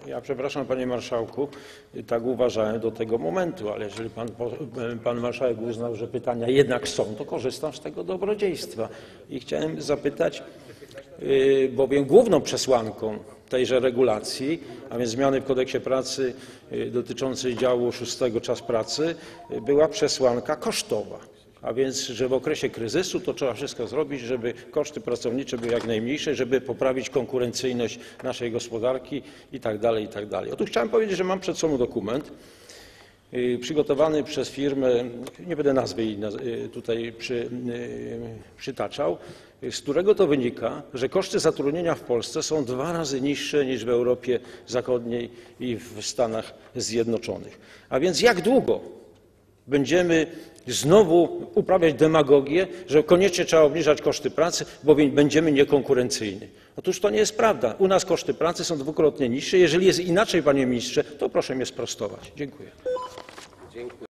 Ja przepraszam, panie marszałku, tak uważałem do tego momentu, ale jeżeli pan marszałek uznał, że pytania jednak są, to korzystam z tego dobrodziejstwa. I chciałem zapytać, bowiem główną przesłanką tejże regulacji, a więc zmiany w Kodeksie pracy dotyczącej działu 6 czas pracy, była przesłanka kosztowa. A więc, że w okresie kryzysu to trzeba wszystko zrobić, żeby koszty pracownicze były jak najmniejsze, żeby poprawić konkurencyjność naszej gospodarki itd., itd. Otóż chciałem powiedzieć, że mam przed sobą dokument przygotowany przez firmę, nie będę nazwy jej tutaj przytaczał, z którego to wynika, że koszty zatrudnienia w Polsce są 2 razy niższe niż w Europie Zachodniej i w Stanach Zjednoczonych. A więc jak długo będziemy znowu uprawiać demagogię, że koniecznie trzeba obniżać koszty pracy, bowiem będziemy niekonkurencyjni? Otóż to nie jest prawda. U nas koszty pracy są 2-krotnie niższe. Jeżeli jest inaczej, panie ministrze, to proszę mnie sprostować. Dziękuję.